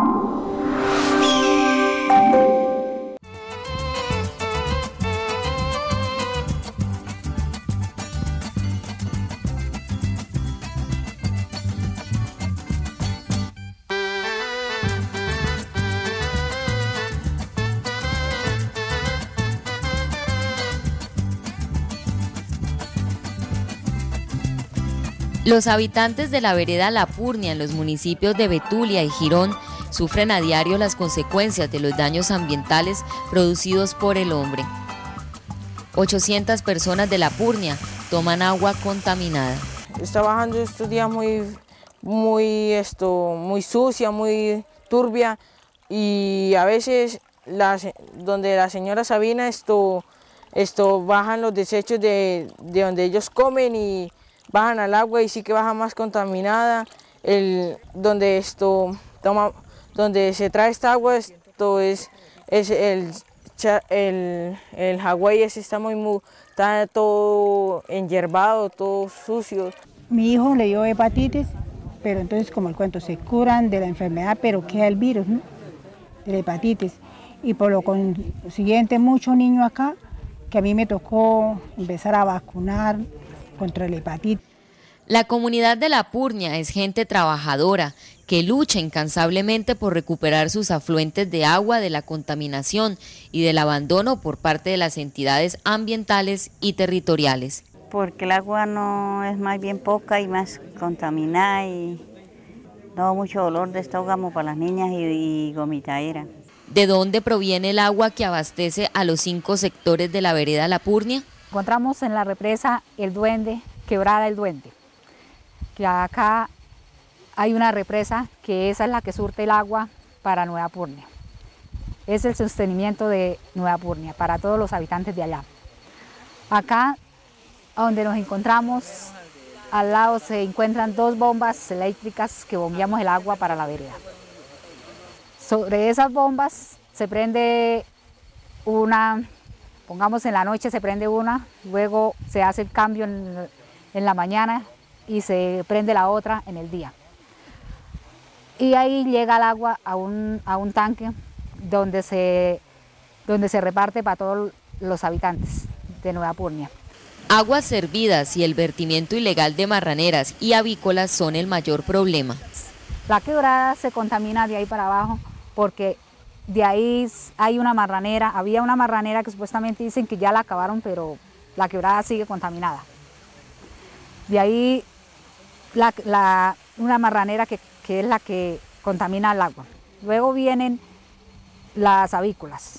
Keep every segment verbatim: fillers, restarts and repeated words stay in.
Los habitantes de la vereda La Purnia en los municipios de Betulia y Girón sufren a diario las consecuencias de los daños ambientales producidos por el hombre. ochocientas personas de La Purnia toman agua contaminada. Está bajando estos días muy, muy, esto, muy sucia, muy turbia, y a veces la, donde la señora Sabina esto, esto bajan los desechos de, de donde ellos comen y bajan al agua, y sí que baja más contaminada. El, donde esto toma, donde se trae esta agua, esto es, es el, el, el Hawái ese está muy, muy está todo enyerbado, todo sucio. Mi hijo le dio hepatitis, pero entonces, como el cuento, se curan de la enfermedad, pero queda el virus, ¿no?, de la hepatitis. Y por lo consiguiente, muchos niños acá, que a mí me tocó empezar a vacunar contra la hepatitis. La comunidad de La Purnia es gente trabajadora que lucha incansablemente por recuperar sus afluentes de agua de la contaminación y del abandono por parte de las entidades ambientales y territoriales. Porque el agua no es más bien poca y más contaminada y da mucho dolor de estómago para las niñas y, y gomitadera. ¿De dónde proviene el agua que abastece a los cinco sectores de la vereda La Purnia? Encontramos en la represa El Duende, Quebrada El Duende, que acá hay una represa que esa es la que surte el agua para Nueva Purnia. Es el sostenimiento de Nueva Purnia para todos los habitantes de allá. Acá, donde nos encontramos, al lado se encuentran dos bombas eléctricas que bombeamos el agua para la vereda. Sobre esas bombas se prende una, pongamos en la noche se prende una, luego se hace el cambio en, en la mañana y se prende la otra en el día. Y ahí llega el agua a un, a un tanque donde se, donde se reparte para todos los habitantes de Nueva Purnia. Aguas servidas y el vertimiento ilegal de marraneras y avícolas son el mayor problema. La quebrada se contamina de ahí para abajo porque de ahí hay una marranera, había una marranera que supuestamente dicen que ya la acabaron, pero la quebrada sigue contaminada. De ahí la, la, una marranera que, que es la que contamina el agua. Luego vienen las avícolas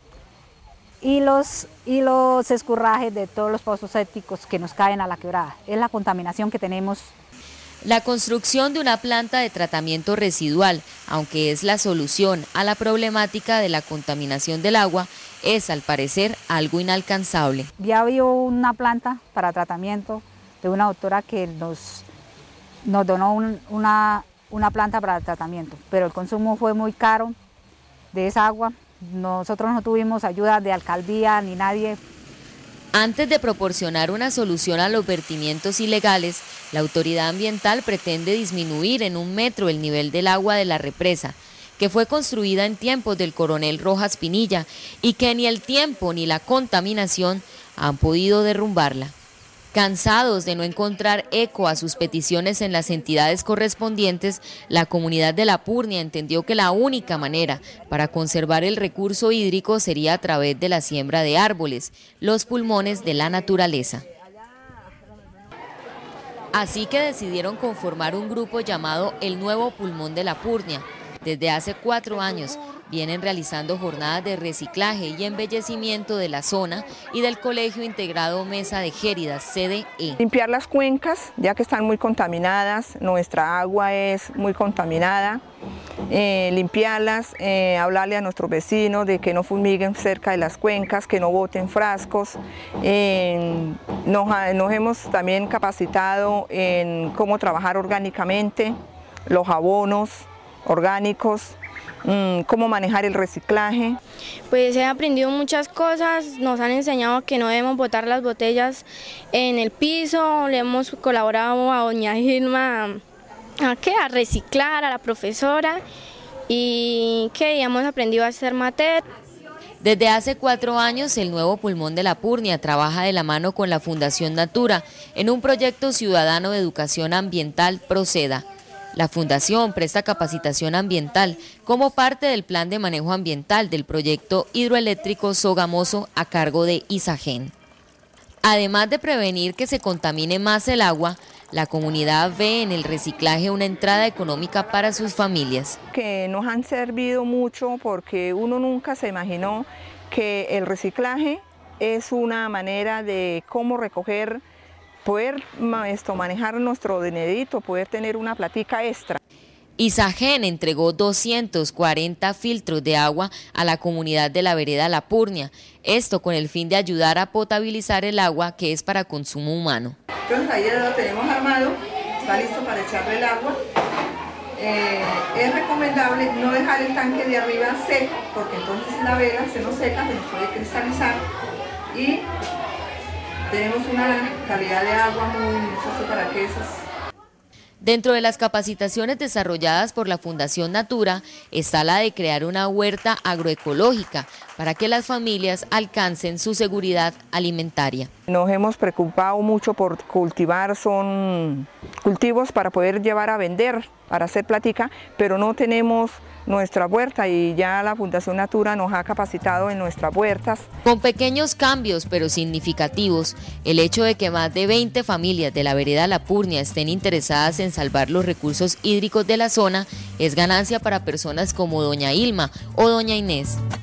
y los, y los escurrajes de todos los pozos sépticos que nos caen a la quebrada. Es la contaminación que tenemos. La construcción de una planta de tratamiento residual, aunque es la solución a la problemática de la contaminación del agua, es al parecer algo inalcanzable. Ya había una planta para tratamiento de una doctora que nos, nos donó un, una, una planta para tratamiento, pero el consumo fue muy caro de esa agua. Nosotros no tuvimos ayuda de alcaldía ni nadie. Antes de proporcionar una solución a los vertimientos ilegales, la autoridad ambiental pretende disminuir en un metro el nivel del agua de la represa, que fue construida en tiempos del coronel Rojas Pinilla y que ni el tiempo ni la contaminación han podido derrumbarla. Cansados de no encontrar eco a sus peticiones en las entidades correspondientes, la comunidad de La Purnia entendió que la única manera para conservar el recurso hídrico sería a través de la siembra de árboles, los pulmones de la naturaleza. Así que decidieron conformar un grupo llamado El Nuevo Pulmón de La Purnia. Desde hace cuatro años vienen realizando jornadas de reciclaje y embellecimiento de la zona y del Colegio Integrado Mesa de Géridas, C D E. Limpiar las cuencas, ya que están muy contaminadas, nuestra agua es muy contaminada, eh, limpiarlas, eh, hablarle a nuestros vecinos de que no fumiguen cerca de las cuencas, que no boten frascos. Eh, nos, nos hemos también capacitado en cómo trabajar orgánicamente, los abonos orgánicos, cómo manejar el reciclaje. Pues he aprendido muchas cosas, nos han enseñado que no debemos botar las botellas en el piso, le hemos colaborado a doña Gilma a, ¿qué? a reciclar, a la profesora, y que ya hemos aprendido a hacer mater. Desde hace cuatro años, el nuevo pulmón de la Purnia trabaja de la mano con la Fundación Natura en un proyecto ciudadano de educación ambiental Proceda. La Fundación presta capacitación ambiental como parte del plan de manejo ambiental del proyecto hidroeléctrico Sogamoso a cargo de Isagen. Además de prevenir que se contamine más el agua, la comunidad ve en el reciclaje una entrada económica para sus familias. Que nos han servido mucho porque uno nunca se imaginó que el reciclaje es una manera de cómo recoger, poder esto, manejar nuestro dinerito, poder tener una platica extra. Isagen entregó doscientos cuarenta filtros de agua a la comunidad de la vereda La Purnia, esto con el fin de ayudar a potabilizar el agua que es para consumo humano. Entonces ahí ya lo tenemos armado, está listo para echarle el agua. Eh, es recomendable no dejar el tanque de arriba seco, porque entonces la vela se nos seca, se nos puede cristalizar y tenemos una calidad de agua muy necesaria para quesos. Dentro de las capacitaciones desarrolladas por la Fundación Natura está la de crear una huerta agroecológica para que las familias alcancen su seguridad alimentaria. Nos hemos preocupado mucho por cultivar, son cultivos para poder llevar a vender, para hacer platica, pero no tenemos nuestra huerta y ya la Fundación Natura nos ha capacitado en nuestras huertas. Con pequeños cambios pero significativos, el hecho de que más de veinte familias de la vereda La Purnia estén interesadas en salvar los recursos hídricos de la zona es ganancia para personas como doña Ilma o doña Inés.